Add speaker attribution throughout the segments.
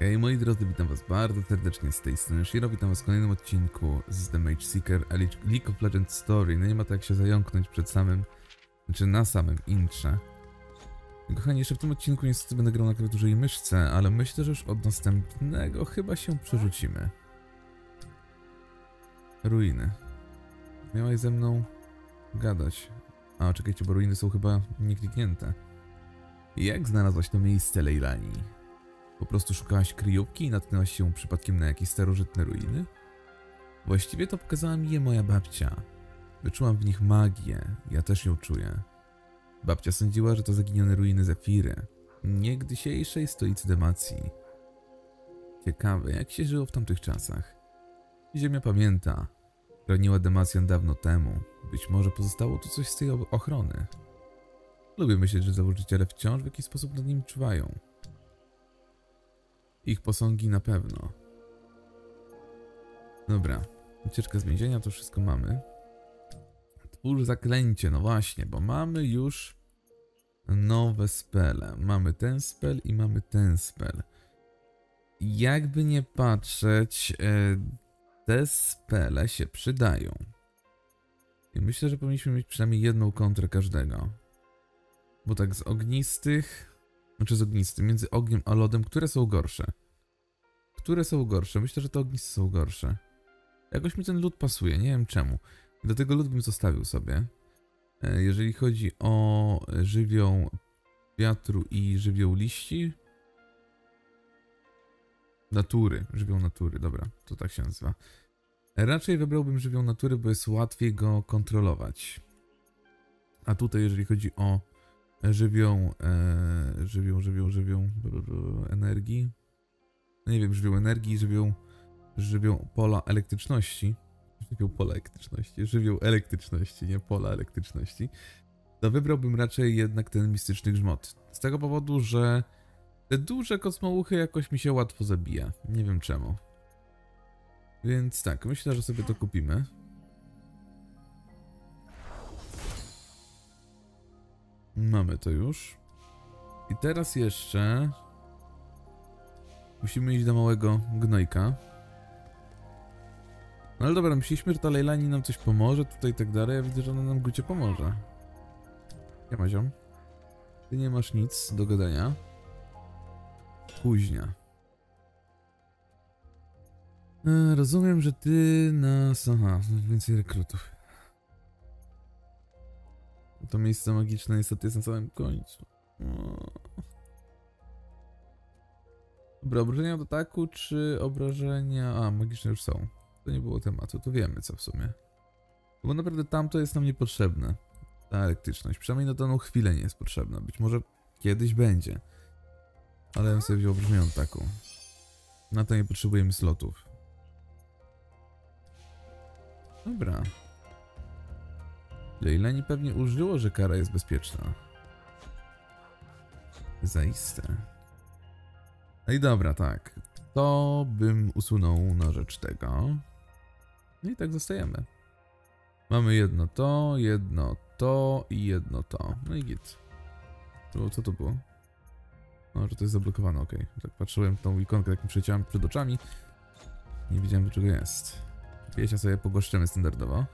Speaker 1: Hej moi drodzy, witam was bardzo serdecznie z tej strony Shiro, witam was w kolejnym odcinku z The Mage Seeker, a League of Legends Story. No nie ma tak jak się zająknąć przed samym, na samym intrze. Kochani, jeszcze w tym odcinku niestety będę grał na klawiaturze i myszce, ale myślę, że już od następnego chyba się przerzucimy. Ruiny. Miałaś ze mną gadać. A, czekajcie, bo ruiny są chyba niekliknięte. Jak znalazłaś to miejsce, Leilani? Po prostu szukałaś kryjówki i natknęłaś się przypadkiem na jakieś starożytne ruiny? Właściwie to pokazała mi je moja babcia. Wyczułam w nich magię, ja też ją czuję. Babcia sądziła, że to zaginione ruiny Zefiry, niegdysiejszej stolicy Demacji. Ciekawe, jak się żyło w tamtych czasach. Ziemia pamięta. Chroniła Demacjan dawno temu. Być może pozostało tu coś z tej ochrony. Lubię myśleć, że założyciele wciąż w jakiś sposób nad nim czuwają. Ich posągi na pewno. Dobra. Ucieczka z więzienia, to wszystko mamy. Twórz zaklęcie, no właśnie, bo mamy już nowe spele. Mamy ten spell i mamy ten spell. Jakby nie patrzeć, te spele się przydają. I myślę, że powinniśmy mieć przynajmniej jedną kontrę każdego. Bo tak z ognistych... Znaczy z ognistym, między ogniem a lodem, które są gorsze? Które są gorsze? Myślę, że te ogniste są gorsze. Jakoś mi ten lód pasuje, nie wiem czemu. Dlatego lód bym zostawił sobie. Jeżeli chodzi o żywioł wiatru i żywioł liści... Natury, żywioł natury, dobra, to tak się nazywa. Raczej wybrałbym żywioł natury, bo jest łatwiej go kontrolować. A tutaj, jeżeli chodzi o żywioł energii. No nie wiem, żywioł energii, żywioł pola elektryczności. Żywioł elektryczności, nie pola elektryczności. To wybrałbym raczej jednak ten mistyczny grzmot. Z tego powodu, że te duże kosmouchy jakoś mi się łatwo zabija. Nie wiem czemu. Więc tak, myślę, że sobie to kupimy. Mamy to już. I teraz jeszcze musimy iść do małego gnojka. No ale dobra, myśleliśmy, że ta Leilani nam coś pomoże tutaj i tak dalej. Ja widzę, że ona nam gucie pomoże. Ja ma ziom. Ty nie masz nic do gadania. Kuźnia. Rozumiem, że ty nas... Aha, więcej rekrutów. To miejsce magiczne niestety jest na samym końcu. Dobra, obrażenia od ataku, czy obrażenia... A, magiczne już są. To nie było tematu, to wiemy co w sumie. Bo naprawdę tamto jest nam niepotrzebne. Ta elektryczność. Przynajmniej na daną chwilę nie jest potrzebna. Być może kiedyś będzie. Ale ja bym sobie wziął obrażenia od ataku. Na to nie potrzebujemy slotów. Dobra. Leilani pewnie użyło, że kara jest bezpieczna. Zaiste. No i dobra, tak. To bym usunął na rzecz tego. No i tak zostajemy. Mamy jedno to i jedno to. No i git. Co to było? No, że to jest zablokowane, ok. Tak patrzyłem w tą ikonkę, jak mi przeciąłem przed oczami. Nie wiedziałem, do czego jest. Piesia sobie pogoszczymy standardowo.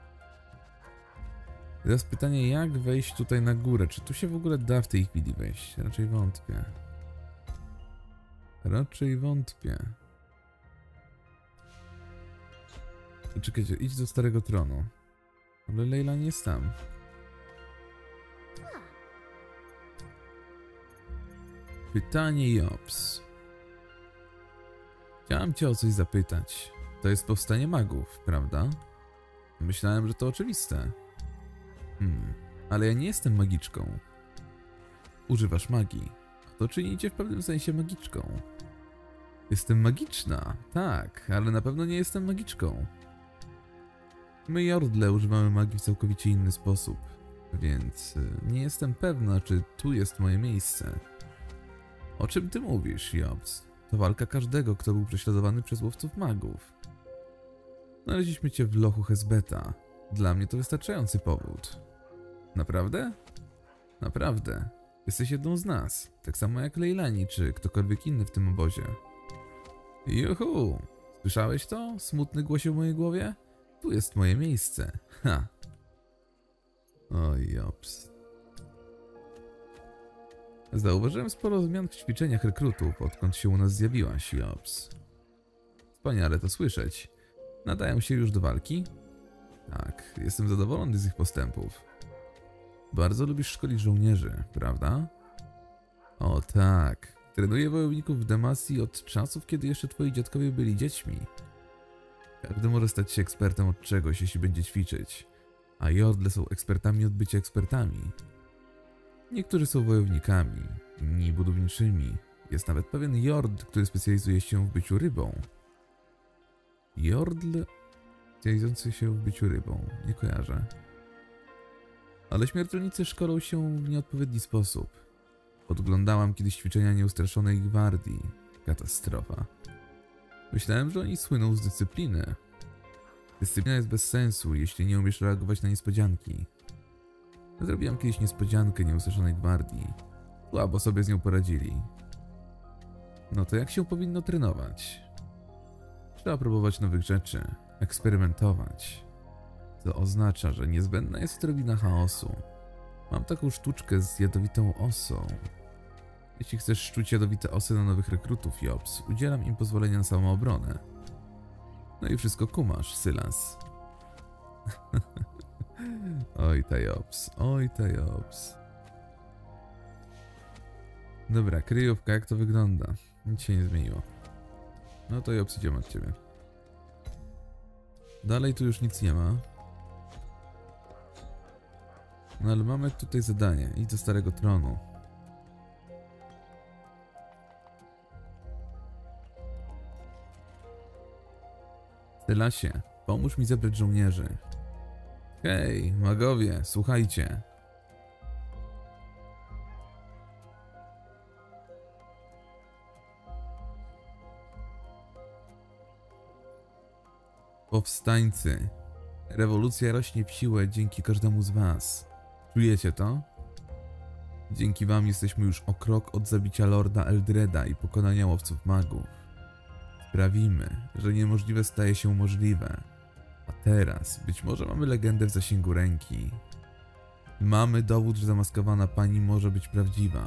Speaker 1: Teraz pytanie, jak wejść tutaj na górę? Czy tu się w ogóle da w tej chwili wejść? Raczej wątpię. Raczej wątpię. Czekajcie, idź do Starego Tronu. Ale Leila nie jest tam. Pytanie Jobs. Chciałem cię o coś zapytać. To jest powstanie magów, prawda? Myślałem, że to oczywiste. Ale ja nie jestem magiczką. Używasz magii. To czyni cię w pewnym sensie magiczką. Jestem magiczna, tak, ale na pewno nie jestem magiczką. My Jordle używamy magii w całkowicie inny sposób, więc nie jestem pewna, czy tu jest moje miejsce. O czym ty mówisz, Jobs? To walka każdego, kto był prześladowany przez łowców magów. Znaleźliśmy cię w lochu Hezbeta. Dla mnie to wystarczający powód. Naprawdę? Naprawdę. Jesteś jedną z nas, tak samo jak Leilani czy ktokolwiek inny w tym obozie. Juhu! Słyszałeś to? Smutny głosie w mojej głowie? Tu jest moje miejsce. Ha! Oj, jops. Zauważyłem sporo zmian w ćwiczeniach rekrutów, odkąd się u nas zjawiłaś, jops. Wspaniale to słyszeć. Nadają się już do walki? Tak, jestem zadowolony z ich postępów. Bardzo lubisz szkolić żołnierzy, prawda? O tak. Trenuję wojowników w Demacji od czasów, kiedy jeszcze twoi dziadkowie byli dziećmi. Każdy może stać się ekspertem od czegoś, jeśli będzie ćwiczyć. A Jordle są ekspertami od bycia ekspertami. Niektórzy są wojownikami, inni budowniczymi. Jest nawet pewien Jord, który specjalizuje się w byciu rybą. Jordl specjalizujący się w byciu rybą. Nie kojarzę. Ale śmiertelnicy szkolą się w nieodpowiedni sposób. Podglądałam kiedyś ćwiczenia nieustraszonej gwardii. Katastrofa. Myślałem, że oni słyną z dyscypliny. Dyscyplina jest bez sensu, jeśli nie umiesz reagować na niespodzianki. Zrobiłam kiedyś niespodziankę nieustraszonej gwardii. Słabo sobie z nią poradzili. No to jak się powinno trenować? Trzeba próbować nowych rzeczy, eksperymentować. To oznacza, że niezbędna jest odrobina chaosu. Mam taką sztuczkę z jadowitą osą. Jeśli chcesz szczuć jadowite osy na nowych rekrutów, Jops, udzielam im pozwolenia na samoobronę. No i wszystko kumasz, Sylas. Oj ta Jops, oj ta Jops. Dobra, kryjówka, jak to wygląda? Nic się nie zmieniło. No to Jops, idziemy od ciebie. Dalej tu już nic nie ma. No ale mamy tutaj zadanie. Idź do Starego Tronu. Sylasie, pomóż mi zebrać żołnierzy. Hej, magowie, słuchajcie. Powstańcy. Rewolucja rośnie w siłę dzięki każdemu z was. Czujecie to? Dzięki wam jesteśmy już o krok od zabicia Lorda Eldreda i pokonania łowców magów. Sprawimy, że niemożliwe staje się możliwe. A teraz być może mamy legendę w zasięgu ręki. Mamy dowód, że zamaskowana pani może być prawdziwa.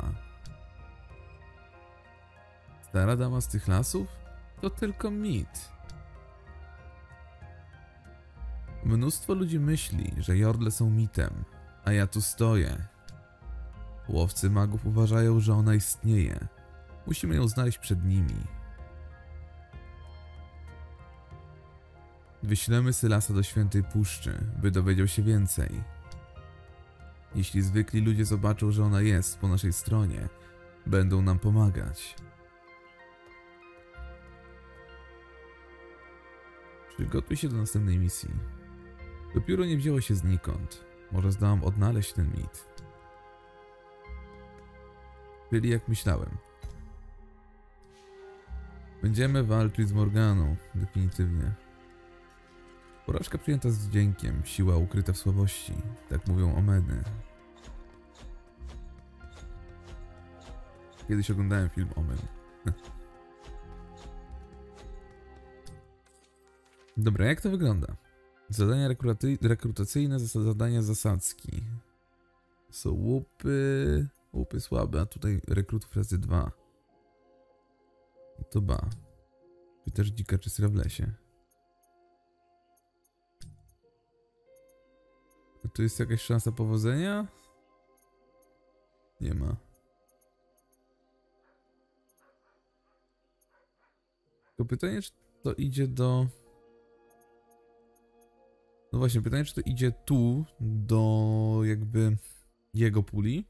Speaker 1: Stara dama z tych lasów? To tylko mit. Mnóstwo ludzi myśli, że Jordle są mitem, a ja tu stoję. Łowcy magów uważają, że ona istnieje. Musimy ją znaleźć przed nimi. Wyślemy Sylasa do Świętej Puszczy, by dowiedział się więcej. Jeśli zwykli ludzie zobaczą, że ona jest po naszej stronie, będą nam pomagać. Przygotuj się do następnej misji. To pióro nie wzięło się znikąd. Może zdołam odnaleźć ten mit. Byli jak myślałem. Będziemy walczyć z Morganą, definitywnie. Porażka przyjęta z wdziękiem, siła ukryta w słabości. Tak mówią Omeny. Kiedyś oglądałem film Omen. Dobra, jak to wygląda? Zadania rekrutacyjne, zadania zasadzki. Są łupy... Łupy słabe, a tutaj rekrutów razy 2. To ba. Pytasz dzika czy sra w lesie. A tu jest jakaś szansa powodzenia? Nie ma. To pytanie, czy to idzie do... No właśnie, pytanie, czy to idzie tu, do jakby jego puli?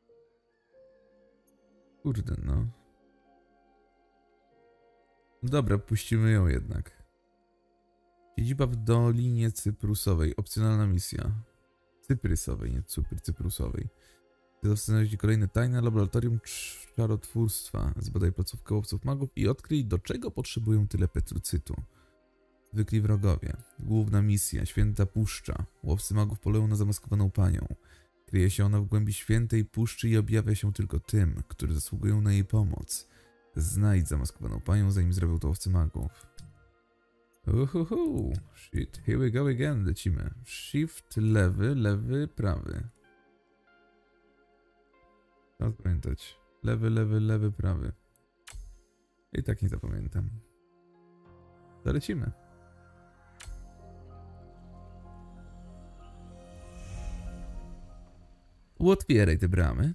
Speaker 1: Kurde, no. Dobra, puścimy ją jednak. Siedziba w Dolinie Cyprusowej. Opcjonalna misja. Cyprysowej, nie cyprusowej. Znaleźć kolejne tajne laboratorium czarotwórstwa. Zbadaj placówkę łowców magów i odkryj, do czego potrzebują tyle petrucytu. Zwykli wrogowie. Główna misja. Święta Puszcza. Łowcy magów polują na zamaskowaną panią. Kryje się ona w głębi świętej puszczy i objawia się tylko tym, którzy zasługują na jej pomoc. Znajdź zamaskowaną panią, zanim zrobią to łowcy magów. Uhuhu. Shit, here we go again. Lecimy. Shift, lewy, lewy, prawy. Trzeba pamiętać. Lewy, lewy, lewy, prawy. I tak nie zapamiętam. To lecimy. Otwieraj te bramy.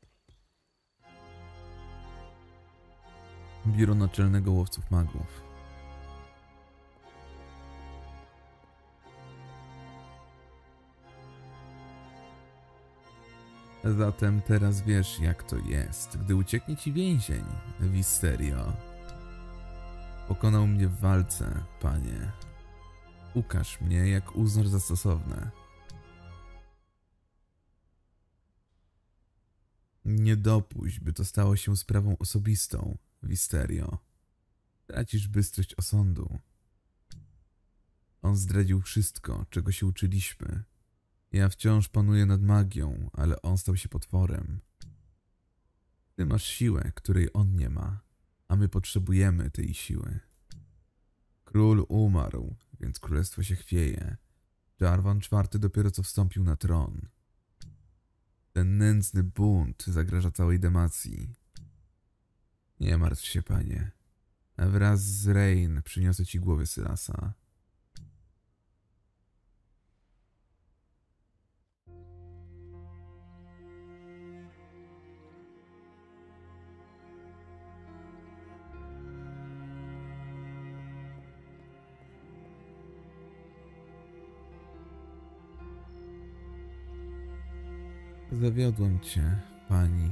Speaker 1: Biuro Naczelnego Łowców Magów. Zatem teraz wiesz, jak to jest, gdy ucieknie ci więzień, Wisterio. Pokonał mnie w walce, panie. Ukaż mnie, jak uznasz za stosowne. Nie dopuść, by to stało się sprawą osobistą, Wisterio. Tracisz bystrość osądu. On zdradził wszystko, czego się uczyliśmy. Ja wciąż panuję nad magią, ale on stał się potworem. Ty masz siłę, której on nie ma, a my potrzebujemy tej siły. Król umarł, więc królestwo się chwieje. Jarvan IV dopiero co wstąpił na tron. Ten nędzny bunt zagraża całej Demacji. Nie martw się, panie. Wraz z Rain przyniosę ci głowy Sylasa. Zawiodłem cię, pani.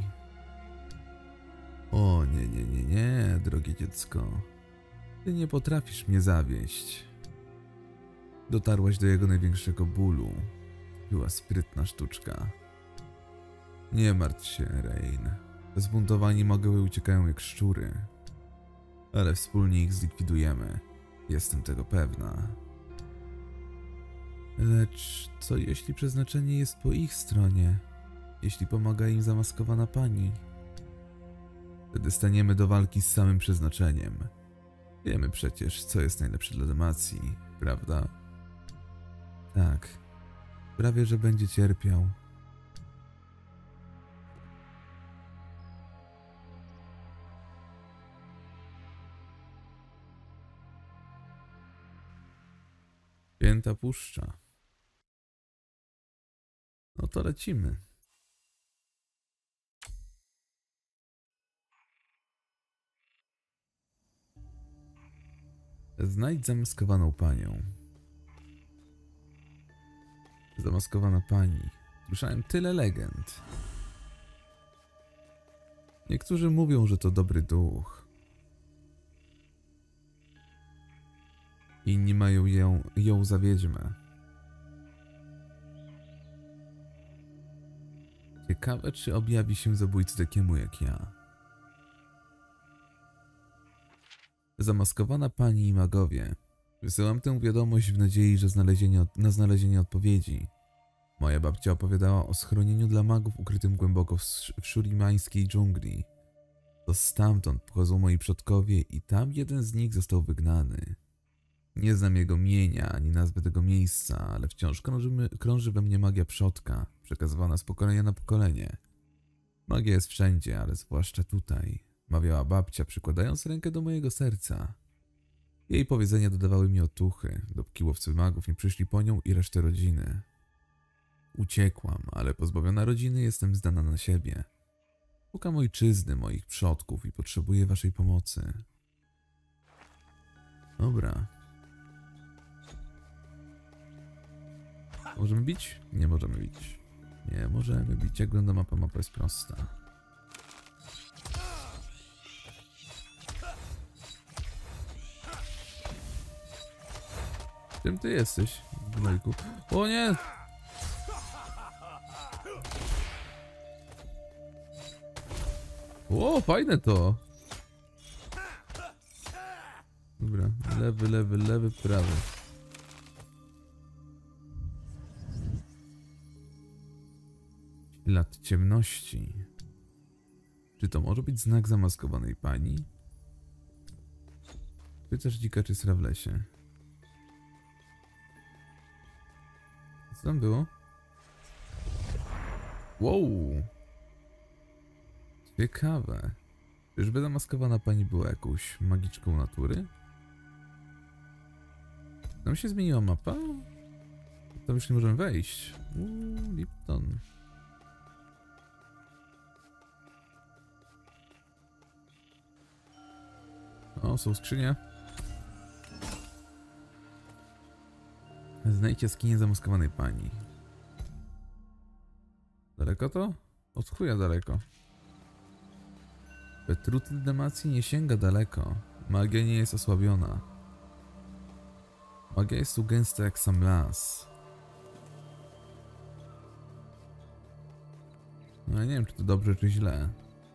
Speaker 1: O, nie, nie, nie, nie, drogie dziecko. Ty nie potrafisz mnie zawieść. Dotarłaś do jego największego bólu. Była sprytna sztuczka. Nie martw się, Rain. Zbuntowani magowie uciekają jak szczury. Ale wspólnie ich zlikwidujemy. Jestem tego pewna. Lecz co jeśli przeznaczenie jest po ich stronie? Jeśli pomaga im zamaskowana pani? Wtedy staniemy do walki z samym przeznaczeniem. Wiemy przecież, co jest najlepsze dla Demacji, prawda? Tak. Prawie, że będzie cierpiał. Święta puszcza. No to lecimy. Znajdź zamaskowaną panią. Zamaskowana pani. Słyszałem tyle legend. Niektórzy mówią, że to dobry duch. Inni mają ją za wiedźmę. Ciekawe, czy objawi się zabójcy takiemu jak ja. Zamaskowana pani i magowie. Wysyłam tę wiadomość w nadziei, że na znalezienie odpowiedzi. Moja babcia opowiadała o schronieniu dla magów ukrytym głęboko w szurimańskiej dżungli. To stamtąd pochodzą moi przodkowie i tam jeden z nich został wygnany. Nie znam jego mienia ani nazwy tego miejsca, ale wciąż krąży we mnie magia przodka, przekazywana z pokolenia na pokolenie. Magia jest wszędzie, ale zwłaszcza tutaj, mawiała babcia, przykładając rękę do mojego serca. Jej powiedzenia dodawały mi otuchy, dopóki łowcy magów nie przyszli po nią i resztę rodziny. Uciekłam, ale pozbawiona rodziny jestem zdana na siebie. Szukam ojczyzny, moich przodków i potrzebuję waszej pomocy. Dobra. Możemy bić? Nie możemy bić. Nie możemy bić. Jak wygląda mapa? Mapa jest prosta. Czym ty jesteś, gnojku? O nie! O, fajne to! Dobra, lewy, lewy, lewy, prawy. Ślad ciemności. Czy to może być znak zamaskowanej pani? Pytasz dzika czy sra w lesie. Co tam było? Wow! Ciekawe. Czyżby zamaskowana pani była jakąś magiczką natury? Tam się zmieniła mapa? Tam już nie możemy wejść. Lipton. O, są skrzynie. Znajdź jaskinię zamaskowanej pani. Daleko to? Od chuja daleko. Petrutl Demacji nie sięga daleko. Magia nie jest osłabiona. Magia jest tu gęsta jak sam las. No ja nie wiem, czy to dobrze, czy źle.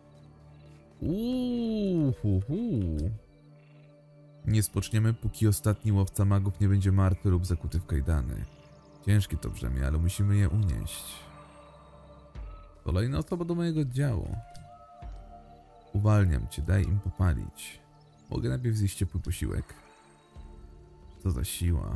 Speaker 1: Nie spoczniemy, póki ostatni łowca magów nie będzie martwy lub zakuty w kajdany. Ciężkie to brzemię, ale musimy je unieść. Kolejna osoba do mojego oddziału. Uwalniam cię, daj im popalić. Mogę najpierw zjeść ciepły posiłek. Co za siła.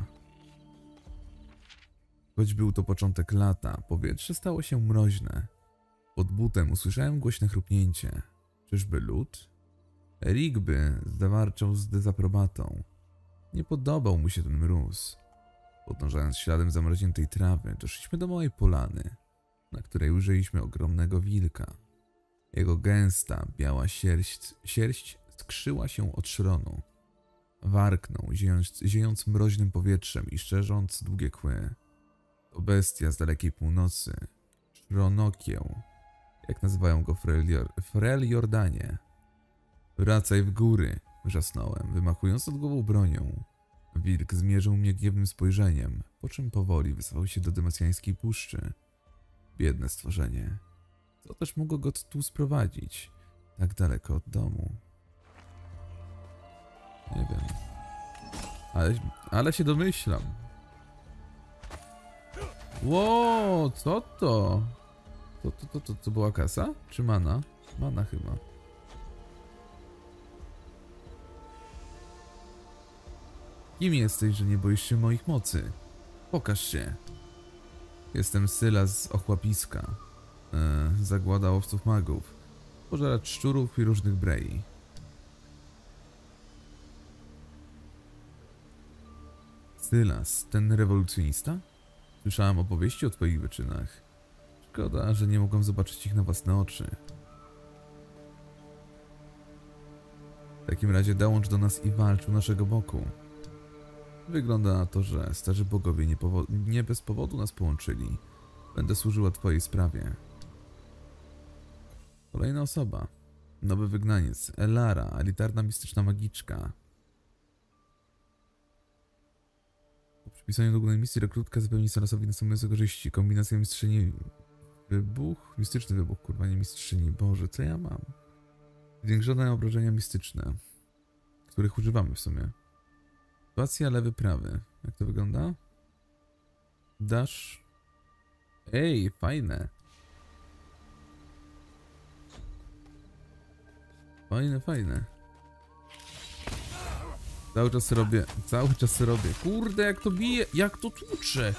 Speaker 1: Choć był to początek lata, powietrze stało się mroźne. Pod butem usłyszałem głośne chrupnięcie. Czyżby lód? Rigby zawarczał z dezaprobatą. Nie podobał mu się ten mróz. Podążając śladem zamarzniętej trawy, doszliśmy do małej polany, na której ujrzeliśmy ogromnego wilka. Jego gęsta, biała sierść skrzyła się od szronu. Warknął, ziejąc mroźnym powietrzem i szczerząc długie kły. To bestia z dalekiej północy. Szronokieł, jak nazywają go Frel Jordanie. Wracaj w góry, wrzasnąłem, wymachując nad głową bronią. Wilk zmierzył mnie gniewnym spojrzeniem, po czym powoli wysuwał się do demacjańskiej puszczy. Biedne stworzenie. Co też mogło go tu sprowadzić, tak daleko od domu? Nie wiem. Ale się domyślam. Ło, co to? To była kasa? Czy mana? Mana chyba. Kim jesteś, że nie boisz się moich mocy? Pokaż się. Jestem Syla z Ochłapiska. Zagłada łowców magów. Pożeracz szczurów i różnych brei. Sylas, ten rewolucjonista? Słyszałem opowieści o twoich wyczynach. Szkoda, że nie mogłem zobaczyć ich na własne oczy. W takim razie dołącz do nas i walcz u naszego boku. Wygląda na to, że starzy bogowie nie bez powodu nas połączyli. Będę służyła twojej sprawie. Kolejna osoba. Nowy wygnaniec. Elara, elitarna mistyczna magiczka. Po przypisaniu do głównej misji rekrutka zapewni Salasowi następujące korzyści. Kombinacja mistrzyni wybuch. Mistyczny wybuch, kurwa, nie mistrzyni. Boże, co ja mam? Zwiększone obrażenia mistyczne, których używamy w sumie. Sytuacja lewy, prawy. Jak to wygląda? Dash. Ej, fajne. Fajne. Cały czas robię. Kurde, jak to bije, jak to tłucze.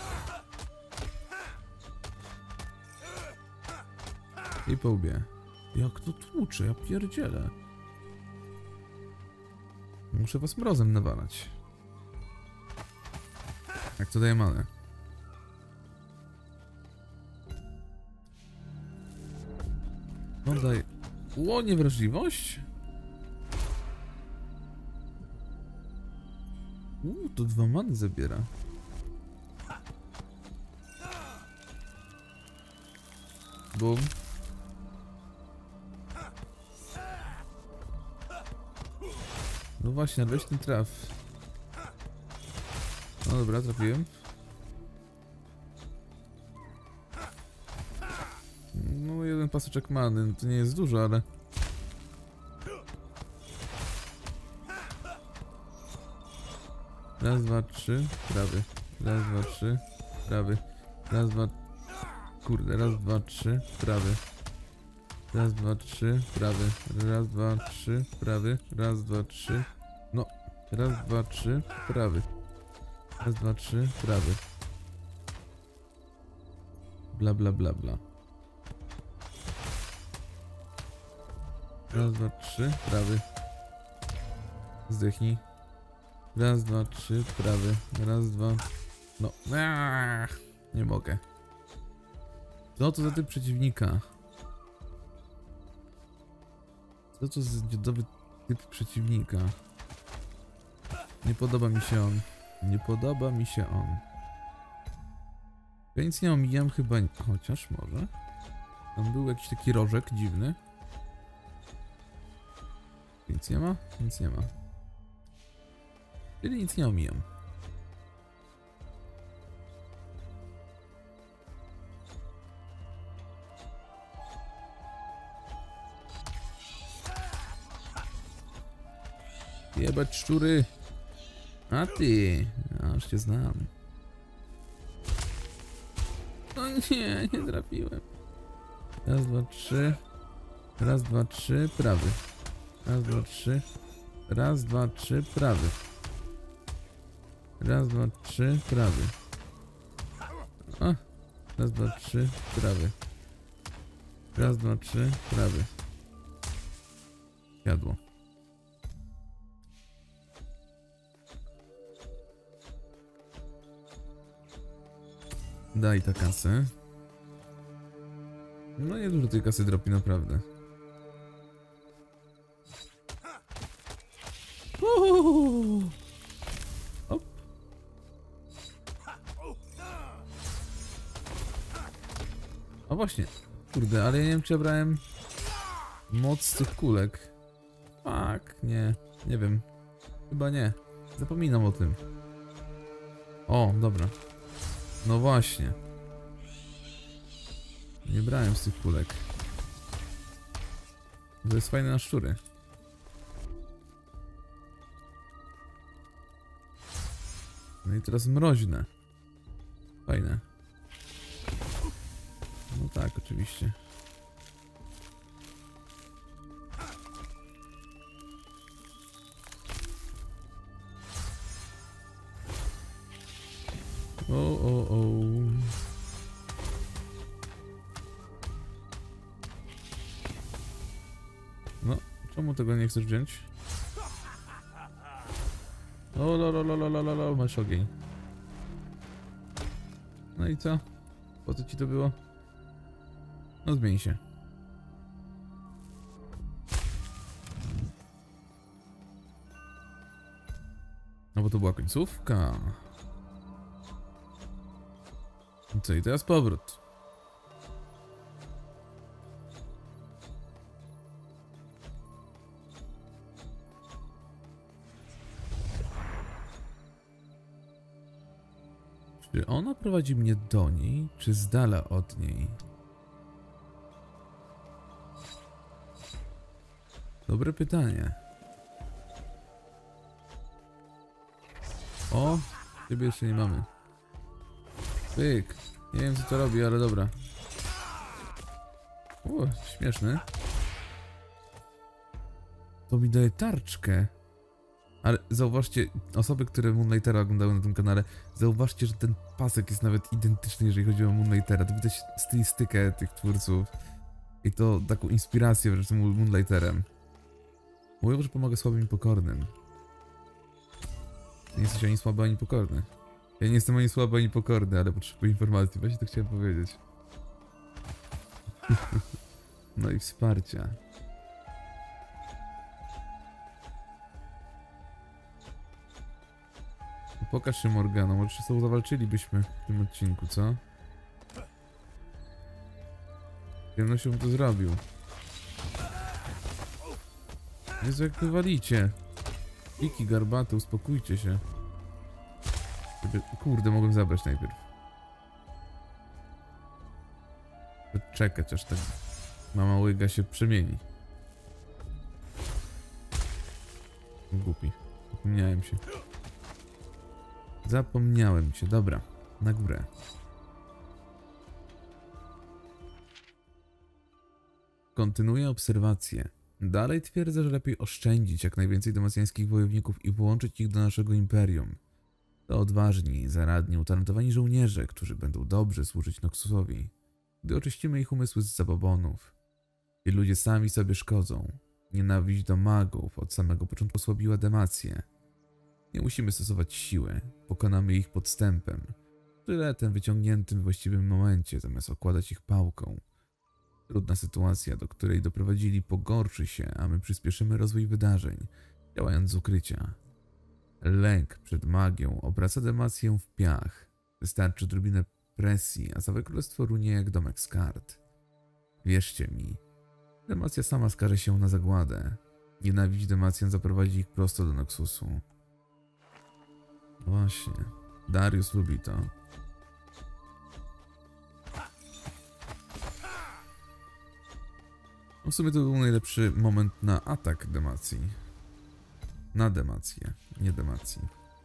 Speaker 1: I po łbie. Jak to tłucze, ja pierdzielę. Muszę was mrozem nawalać. Jak to daje manę? No daj. Ło, niewrażliwość? To 2 many zabiera. Bum. No właśnie, weź ten traf. No dobra, trafiłem. No, jeden paseczek many, to nie jest dużo, ale... Raz, dwa, trzy, prawy. Raz, dwa, trzy, prawy. Raz, dwa... Kurde, raz, dwa, trzy, prawy. Raz, dwa, trzy, prawy. Raz, dwa, trzy, prawy. Raz, dwa, trzy. No, Raz, dwa, trzy, prawy. Raz, dwa, trzy, prawy. Bla, bla, bla, bla. Raz, dwa, trzy, prawy. Zdechnij. Raz, dwa, trzy, prawy. Raz, dwa. No. Nie mogę. Co to za typ przeciwnika? Co to za dziodowy typ przeciwnika? Nie podoba mi się on. Nie podoba mi się on. Ja nic nie omijam chyba... Chociaż może. Tam był jakiś taki rożek dziwny. Nic nie ma? Nic nie ma. Czyli nic nie omijam. Jebać szczury! A ty! Aż cię znam. No nie, nie trafiłem. Raz, dwa, trzy. Raz, dwa, trzy, prawy. Raz, dwa, trzy. Raz, dwa, trzy, prawy. Raz, dwa, trzy, prawy. A! Raz, dwa, trzy, prawy. Raz, dwa, trzy, prawy. Jadło. Daj ta kasę. No nie dużo tej kasy dropi, naprawdę. Hop. O właśnie. Kurde, ale ja nie wiem, czy ja brałem moc z tych kulek. Tak, nie. Nie wiem. Chyba nie. Zapominam o tym. O, dobra. No właśnie. Nie brałem z tych kulek. To jest fajne na szczury. No i teraz mroźne. Fajne. No tak, oczywiście. O. No, czemu tego nie chcesz wziąć? O, lo, masz ogień. No i co? Po co ci to było? No zmień się. No bo to była końcówka. Co i teraz powrót. Czy ona prowadzi mnie do niej, czy z dala od niej? Dobre pytanie. O, ciebie jeszcze nie mamy. Pyk. Nie wiem, co to robi, ale dobra. O, śmieszne. To mi daje tarczkę. Ale zauważcie, osoby, które Moonlightera oglądały na tym kanale, zauważcie, że ten pasek jest nawet identyczny, jeżeli chodzi o Moonlightera. To widać stylistykę tych twórców. I to taką inspirację wręcz tym Moonlighterem. Mówią, że pomaga słabym i pokornym. Nie jesteś ani słaby, ani pokorny. Ja nie jestem ani słaby, ani pokorny, ale potrzebuję informacji. Właśnie to chciałem powiedzieć. No i wsparcia. Pokaż się, Morgana, może się z tobą zawalczylibyśmy w tym odcinku, co? Z przyjemnością bym to zrobił. Jezu, jak wy walicie. Piki garbate, uspokójcie się. Kurde, mogłem zabrać najpierw. Czekać, aż tak mama łyga się przemieni. Głupi. Zapomniałem się. Zapomniałem się. Dobra, na górę. Kontynuuję obserwację. Dalej twierdzę, że lepiej oszczędzić jak najwięcej damacjańskich wojowników i włączyć ich do naszego imperium. To odważni, zaradni, utalentowani żołnierze, którzy będą dobrze służyć Noxusowi, gdy oczyścimy ich umysły z zabobonów. I ludzie sami sobie szkodzą. Nienawiść do magów od samego początku osłabiła Demację. Nie musimy stosować siły, pokonamy ich podstępem, sztyletem wyciągniętym w właściwym momencie, zamiast okładać ich pałką. Trudna sytuacja, do której doprowadzili, pogorszy się, a my przyspieszymy rozwój wydarzeń, działając z ukrycia. Lęk przed magią obraca Demację w piach. Wystarczy odrobinę presji, a całe królestwo runie jak domek z kart. Wierzcie mi, Demacja sama skaże się na zagładę. Nienawiść Demacjan zaprowadzi ich prosto do Noxusu. No właśnie, Darius lubi to. W sumie to był najlepszy moment na atak Demacji. Na Demację, nie Demacji.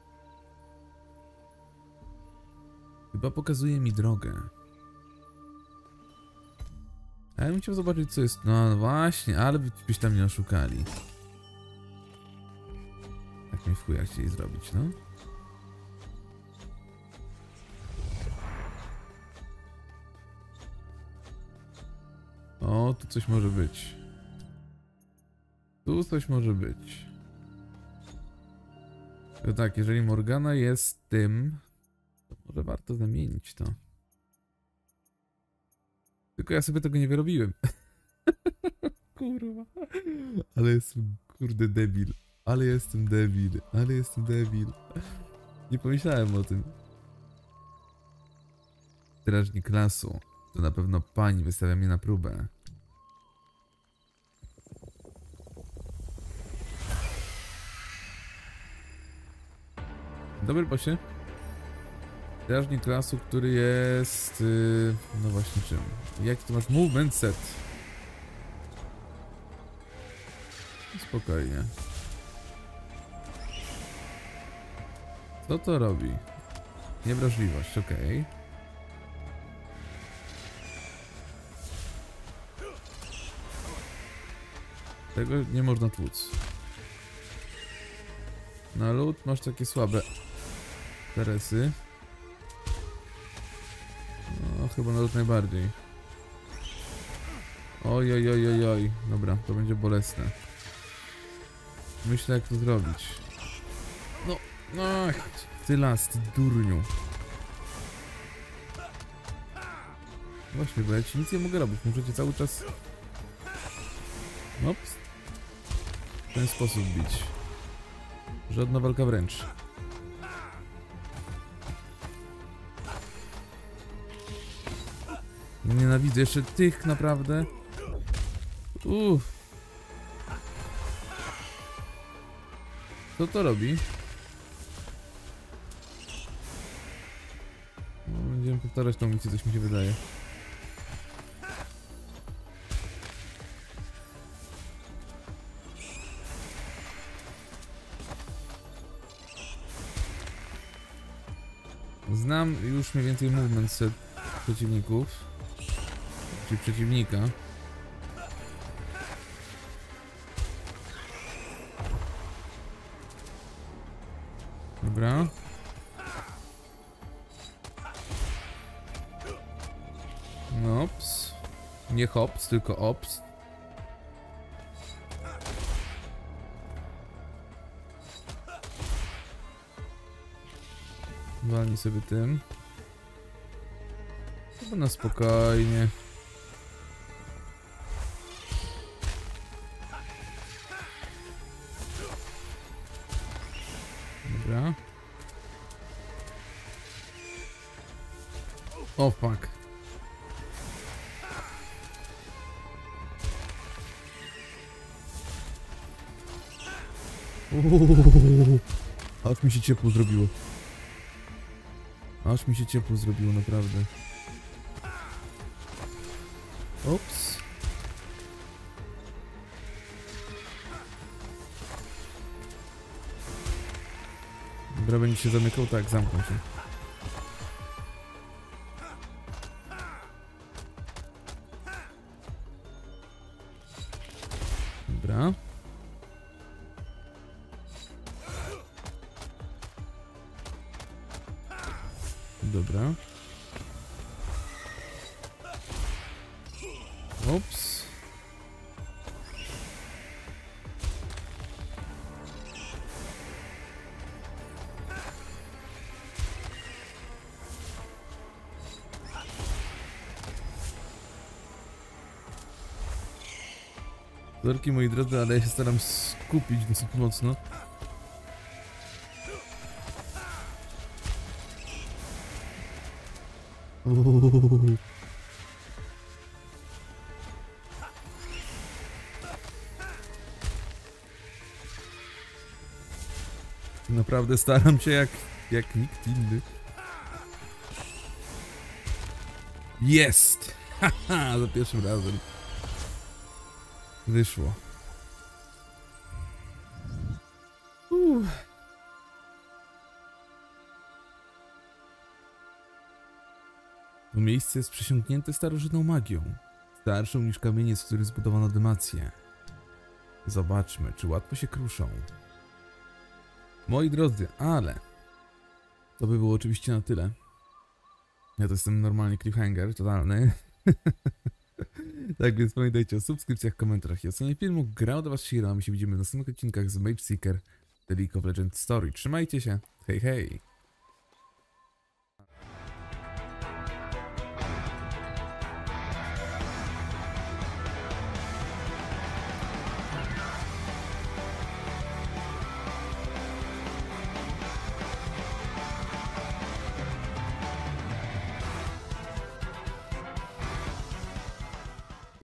Speaker 1: Chyba pokazuje mi drogę. A ja bym chciał zobaczyć, co jest... No właśnie, ale byś tam nie oszukali. Tak mi w chuja chcieli zrobić, no. O, tu coś może być. Tu coś może być. To tak, jeżeli Morgana jest tym, to może warto zamienić to. Tylko ja sobie tego nie wyrobiłem. Kurwa. Ale jestem, kurde, debil. Ale jestem debil. Ale jestem debil. Nie pomyślałem o tym. Strażnik lasu. To na pewno pani wystawia mnie na próbę. Dobry bosie. Strażnik lasu, który jest... no właśnie czym? Jaki to masz movement set? Spokojnie. Co to robi? Niewrażliwość, okej. Tego nie można tłuc. Na lód masz takie słabe teresy. No, chyba na lód najbardziej. Oj, oj, oj, oj, oj. Dobra, to będzie bolesne. Myślę, jak to zrobić. No, ach, ty las, ty durniu. Właśnie, bo ja ci nic nie mogę robić. Możecie cały czas... Ops. W ten sposób bić. Żadna walka wręcz. Nienawidzę jeszcze tych, naprawdę. Co to robi? No, będziemy powtarzać tą misję, coś mi się wydaje. Znam już mniej więcej movement set przeciwników. Czyli przeciwnika. Dobra. Ops. Nie hops, tylko ops. Walnij sobie tym. Chyba na spokojnie. Dobra. O fuck. Aż mi się ciepło zrobiło. Aż mi się ciepło zrobiło, naprawdę. Ops. Dobra, będzie się zamykał? Tak, zamknął się. Dobra. Dobra. Ops. Sorki moi drodzy, ale ja się staram skupić dosyć mocno. Uuu. Naprawdę staram się jak nikt inny. Jest! Haha, za pierwszym razem. Wyszło. To miejsce jest przesiąknięte starożytną magią. Starszą niż kamienie, z których zbudowano dymację. Zobaczmy, czy łatwo się kruszą. Moi drodzy, ale to by było oczywiście na tyle. Ja to jestem normalnie cliffhanger, totalny. Tak więc pamiętajcie o subskrypcjach, komentarzach i ocenie filmu. Grał do was Shiro, a my się widzimy w następnych odcinkach z Mage Seeker The League of Legends Story. Trzymajcie się, hej hej!